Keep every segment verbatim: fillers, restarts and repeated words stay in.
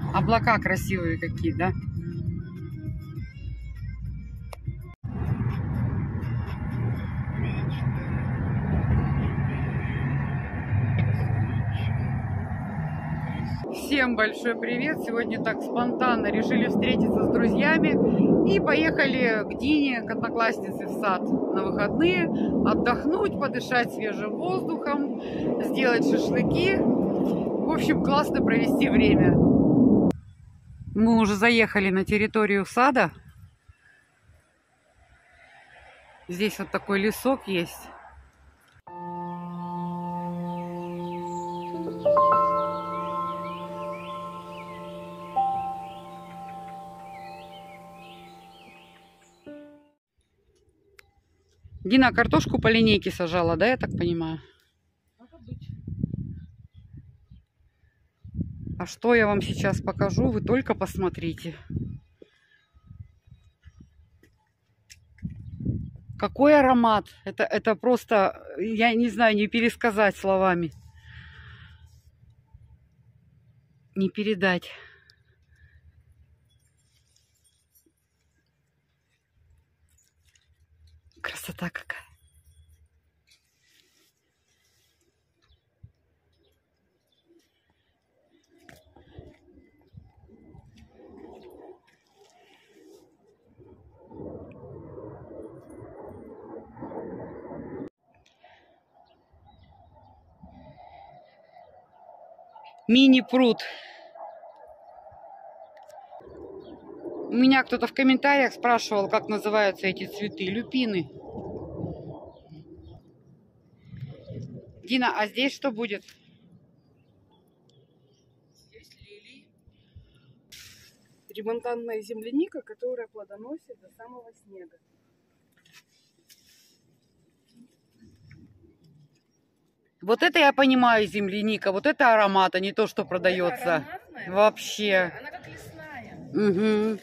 Облака красивые какие, да? Всем большой привет! Сегодня так спонтанно решили встретиться с друзьями и поехали к Дине, к однокласснице, в сад на выходные, отдохнуть, подышать свежим воздухом, сделать шашлыки. В общем, классно провести время. Мы уже заехали на территорию сада. Здесь вот такой лесок есть. Дина картошку по линейке сажала, да, я так понимаю? А что я вам сейчас покажу, вы только посмотрите. Какой аромат! Это, это просто, я не знаю, не пересказать словами. Не передать. Красота какая! Мини-пруд. У меня кто-то в комментариях спрашивал, как называются эти цветы. Люпины. Дина, а здесь что будет? Здесь лилии. Ремонтантная земляника, которая плодоносит до самого снега. Вот это я понимаю, земляника. Вот это аромат, а не то, что продается. Вообще. Она как лесная. Угу.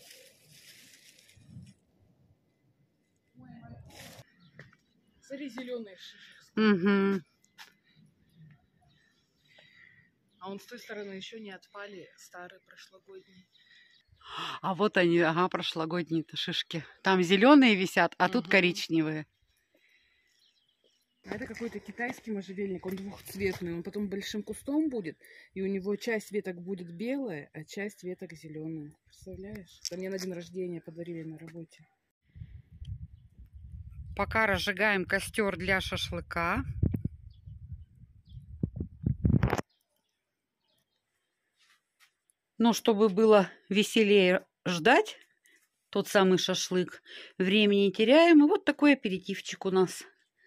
Смотри, зеленые шишки. Угу. А он с той стороны еще не отпали, старые прошлогодние. А вот они, ага, прошлогодние-то шишки. Там зеленые висят, а угу. Тут коричневые. А это какой-то китайский можжевельник, он двухцветный, он потом большим кустом будет, и у него часть веток будет белая, а часть веток зеленая. Представляешь? Это мне на день рождения подарили на работе. Пока разжигаем костер для шашлыка. Но чтобы было веселее ждать тот самый шашлык, времени не теряем. И вот такой аперитивчик у нас.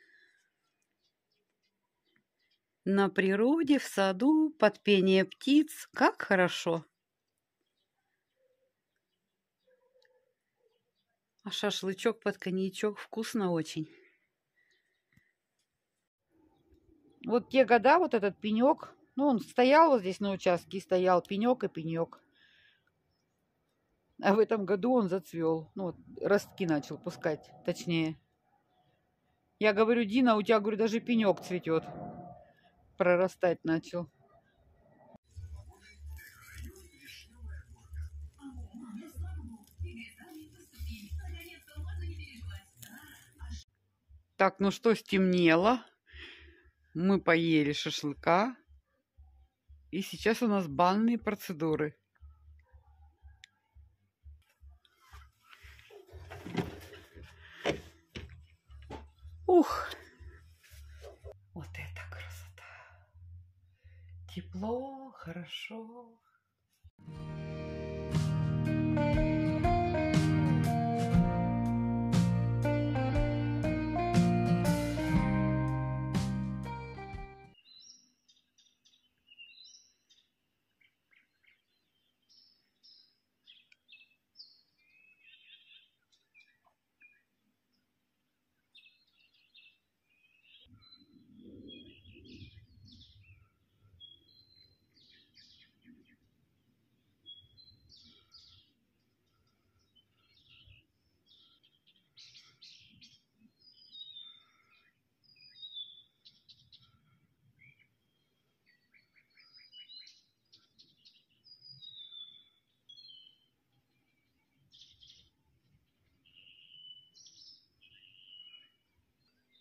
На природе, в саду, под пение птиц. Как хорошо. А шашлычок под коньячок вкусно очень. Вот те года, вот этот пенек, ну, он стоял вот здесь на участке, стоял пенек и пенек. А в этом году он зацвел. Ну, вот, ростки начал пускать, точнее. Я говорю, Дина, у тебя, говорю, даже пенек цветет. Прорастать начал. Так, ну что, стемнело. Мы поели шашлыка. И сейчас у нас банные процедуры. Ух! Вот это красота! Тепло, хорошо.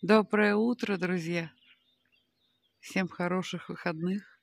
Доброе утро, друзья. Всем хороших выходных.